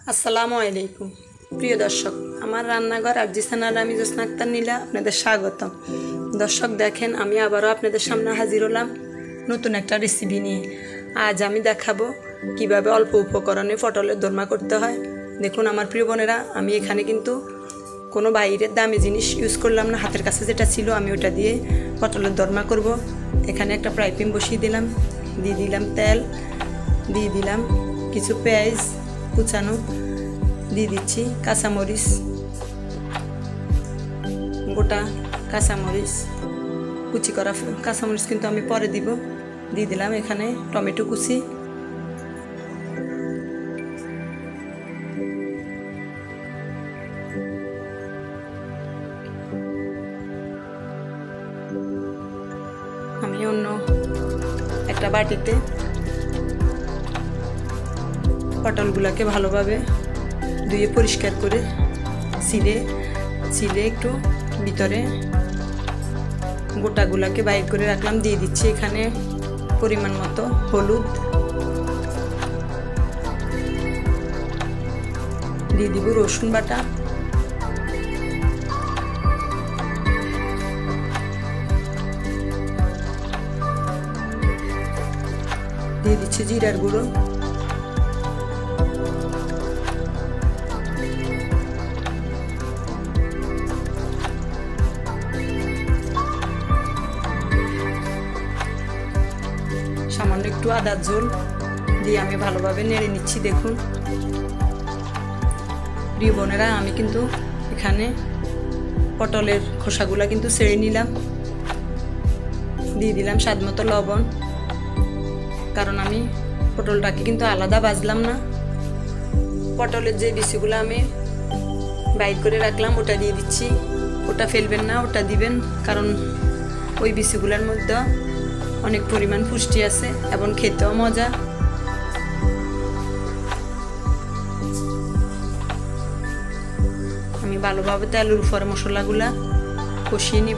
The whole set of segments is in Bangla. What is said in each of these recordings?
আসসালামু আলাইকুম প্রিয় দর্শক, আমার রান্নাঘর আর চ্যানেলে আমি জোসনা আক্তার নীলা আপনাদের স্বাগতম। দর্শক দেখেন, আমি আবারও আপনাদের সামনে হাজির হলাম নতুন একটা রেসিপি নিয়ে। আজ আমি দেখাবো কিভাবে অল্প উপকরণে পটলের দোরমা করতে হয়। দেখুন আমার প্রিয় বোনেরা, আমি এখানে কিন্তু কোনো বাইরের দামি জিনিস ইউজ করলাম না, হাতের কাছে যেটা ছিল আমি ওটা দিয়ে পটলের দোরমা করব। এখানে একটা ফ্রাই প্যান বসিয়ে দিলাম, দিয়ে দিলাম তেল, দিয়ে দিলাম কিছু পেঁয়াজ কুচানো, দিয়ে দিচ্ছি কাঁচামরিচ, গোটা কাঁচামরিচ, কুচি করা কাঁচামরিচ কিন্তু আমি পরে দিব। দিয়ে দিলাম এখানে টমেটো কুচি, আমি অন্য একটা বাটিতে পটলগুলোকে ভালোভাবে ধুয়ে পরিষ্কার করে ছিলে একটু ভিতরে গোটাগুলাকে বাইর করে রাখলাম। দিয়ে দিচ্ছি এখানে পরিমাণ মতো হলুদ, দিয়ে দিব রসুন বাটা, দিয়ে দিচ্ছি জিরার গুঁড়ো, সামান্য একটু আদার ঝোল দিয়ে আমি ভালোভাবে নেড়ে নিচ্ছি। দেখুন প্রিয় বোনেরা, আমি কিন্তু এখানে পটলের খোসাগুলা কিন্তু ছেড়ে নিলাম। দিয়ে দিলাম স্বাদ মতো লবণ, কারণ আমি পটলটাকে কিন্তু আলাদা ভাজলাম না। পটলের যে বিচিগুলো আমি বাইর করে রাখলাম ওটা দিয়ে দিচ্ছি। ওটা ফেলবেন না, ওটা দিবেন, কারণ ওই বিচিগুলোর মধ্যে অনেক পরিমাণ পুষ্টি আছে এবং খেতেও মজা। আমি ভালোভাবে তেলের উপরে মশলাগুলা কষিয়ে নিব।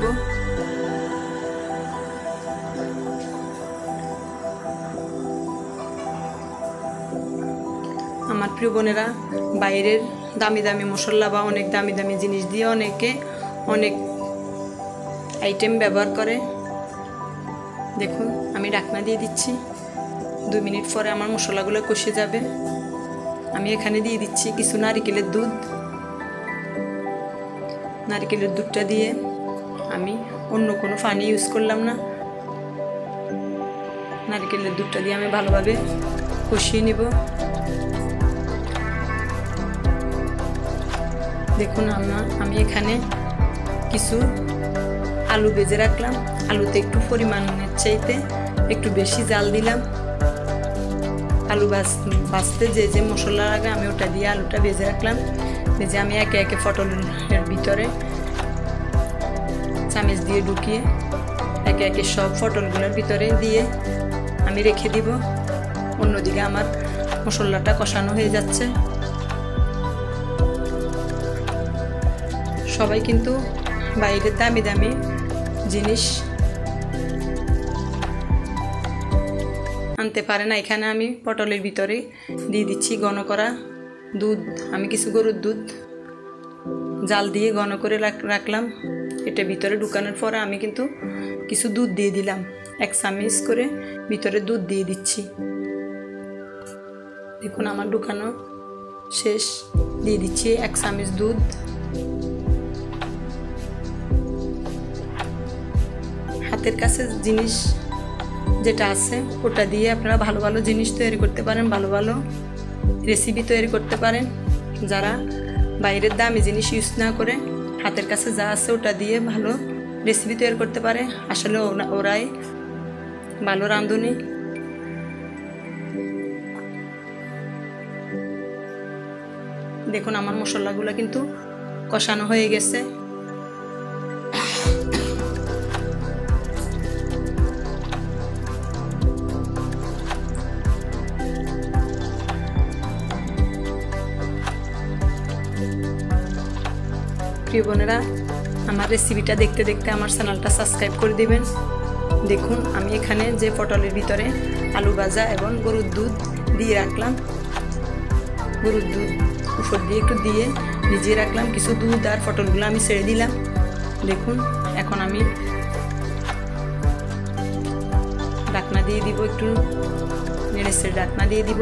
আমার প্রিয় বোনেরা, বাইরের দামি দামি মশলা বা অনেক দামি দামি জিনিস দিয়ে অনেকে অনেক আইটেম ব্যবহার করে। দেখুন আমি ঢাকনা দিয়ে দিচ্ছি, 2 মিনিট পরে আমার মশলাগুলো কষে যাবে। আমি এখানে দিয়ে দিচ্ছি কিছু নারকেলের দুধ। নারকেলের দুধটা দিয়ে আমি অন্য কোনো পানি ইউজ করলাম না। নারকেলের দুধটা দিয়ে আমি ভালোভাবে কষিয়ে নিব। দেখুন আমি এখানে কিছু আলু ভেজে রাখলাম। আলুতে একটু পরিমাণের চাইতে একটু বেশি জাল দিলাম। আলু ভাজতে যে মশলা লাগে আমি ওটা দিয়ে আলুটা ভেজে রাখলাম। ভেজে আমি একে একে পটলের ভিতরে চামচ দিয়ে ঢুকিয়ে একে একে সব পটলগুলোর ভিতরে দিয়ে আমি রেখে দিব। অন্যদিকে আমার মশলাটা কষানো হয়ে যাচ্ছে। সবাই কিন্তু বাইরের দামি দামি জিনিস আনতে পারে না। এখানে আমি পটলের ভিতরে দিয়ে দিচ্ছি ঘন করা দুধ। আমি কিছু গরুর দুধ জাল দিয়ে ঘন করে রাখলাম। এটা ভিতরে ঢুকানোর পরে আমি কিন্তু কিছু দুধ দিয়ে দিলাম, 1 চামচ করে ভিতরে দুধ দিয়ে দিচ্ছি। দেখুন আমার ঢুকানো শেষ। দিয়ে দিচ্ছি 1 চামচ দুধ। হাতের কাছে জিনিস যেটা আছে ওটা দিয়ে আপনারা ভালো ভালো জিনিস তৈরি করতে পারেন, ভালো ভালো রেসিপি তৈরি করতে পারেন। যারা বাইরের দামি জিনিস ইউজ না করে হাতের কাছে যা আছে ওটা দিয়ে ভালো রেসিপি তৈরি করতে পারে। আসলে ওরাই ভালো রাঁধুনি। দেখুন আমার মশলাগুলো কিন্তু কষানো হয়ে গেছে। প্রিয় বোনেরা, আমার রেসিপিটা দেখতে দেখতে আমার চ্যানেলটা সাবস্ক্রাইব করে দিবেন। দেখুন আমি এখানে যে পটলের ভিতরে আলু ভাজা এবং গরুর দুধ দিয়ে রাখলাম, গরুর দুধ উপর দিয়ে একটু দিয়ে ভিজিয়ে রাখলাম। কিছু দুধ আর পটলগুলো আমি ছেড়ে দিলাম। দেখুন এখন আমি ঢাকনা দিয়ে দিব, একটু নেড়ে ঢাকনা দিয়ে দিব।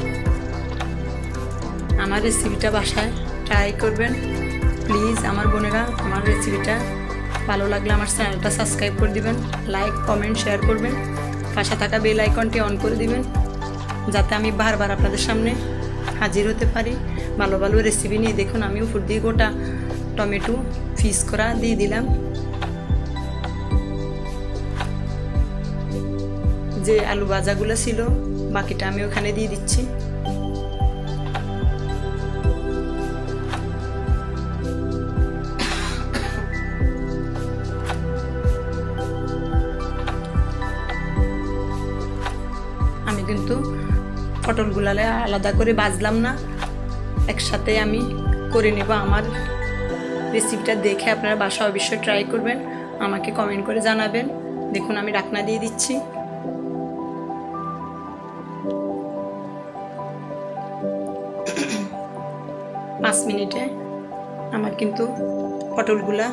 আমার রেসিপিটা বাসায় ট্রাই করবেন প্লিজ। আমার বোনেরা, আমার রেসিপিটা ভালো লাগলে আমার চ্যানেলটা সাবস্ক্রাইব করে দিবেন, লাইক কমেন্ট শেয়ার করবেন, পাশে থাকা বেল আইকনটি অন করে দিবেন, যাতে আমি বারবার আপনাদের সামনে হাজির হতে পারি ভালো ভালো রেসিপি নিয়ে। দেখুন আমি উপর দিয়ে গোটা টমেটো পিস করা দিয়ে দিলাম। যে আলু ভাজাগুলো ছিল বাকিটা আমি ওখানে দিয়ে দিচ্ছি। আমি কিন্তু পটলগুলালে আলাদা করে ভাজলাম না, একসাথে আমি করে নেব। আমার রেসিপিটা দেখে আপনারা বাসা অবশ্যই ট্রাই করবেন, আমাকে কমেন্ট করে জানাবেন। দেখুন আমি ঢাকনা দিয়ে দিচ্ছি। পাঁচ মিনিটে আমার কিন্তু পটলগুলা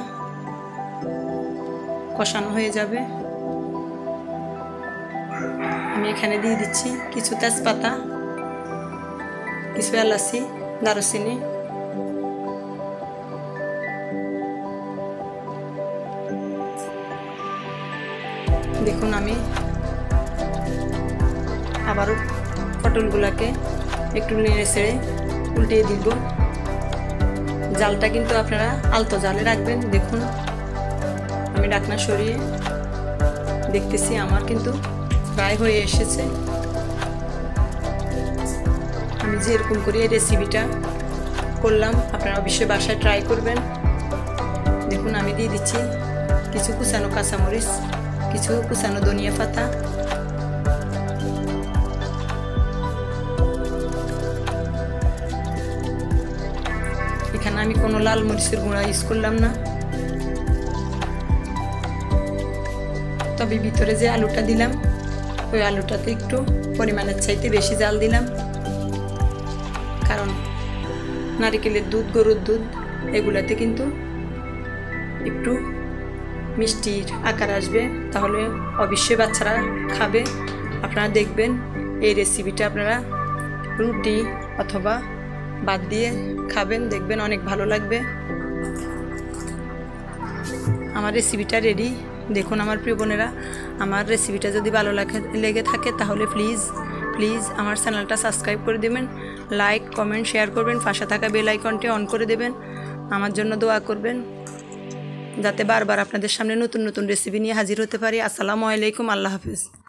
কষানো হয়ে যাবে। আমি এখানে দিয়ে দিচ্ছি কিছু তেজপাতা, কিছু এলাচি, দারুচিনি, দেখুন আমি আবারও পটলগুলাকে একটু নেড়ে ছেড়ে উল্টিয়ে দিব। জালটা কিন্তু আপনারা আলতো জালে রাখবেন। দেখুন আমি ঢাকনা সরিয়ে দেখতেছি আমার কিন্তু প্রায় হয়ে এসেছে। আমি যেরকম করে এই রেসিপিটা করলাম আপনারা অবশ্যই বাসায় ট্রাই করবেন। দেখুন আমি দিয়ে দিচ্ছি কিছু কুচানো কাঁচামরিচ, কিছু কুচানো ধনিয়া পাতা, এখানে আমি কোনো লাল মরিচের গুঁড়া ইউজ করলাম না। তবে ভিতরে যে আলুটা দিলাম ওই আলুটাতে একটু পরিমাণের চাইতে বেশি জাল দিলাম, কারণ নারকেলের দুধ, গরুর দুধ এগুলাতে কিন্তু একটু মিষ্টির আকার আসবে, তাহলে অবশ্যই বাচ্চারা খাবে। আপনারা দেখবেন এই রেসিপিটা আপনারা রুটি অথবা ভাত দিয়ে খাবেন, দেখবেন অনেক ভালো লাগবে। আমার রেসিপিটা রেডি। দেখুন আমার প্রিয় বোনেরা, আমার রেসিপিটা যদি ভালো লেগে থাকে তাহলে প্লিজ আমার চ্যানেলটা সাবস্ক্রাইব করে দেবেন, লাইক কমেন্ট শেয়ার করবেন, পাশে থাকা বেল আইকনটি অন করে দেবেন। আমার জন্য দোয়া করবেন যাতে বারবার আপনাদের সামনে নতুন নতুন রেসিপি নিয়ে হাজির হতে পারি। আসসালামু আলাইকুম, আল্লাহ হাফিজ।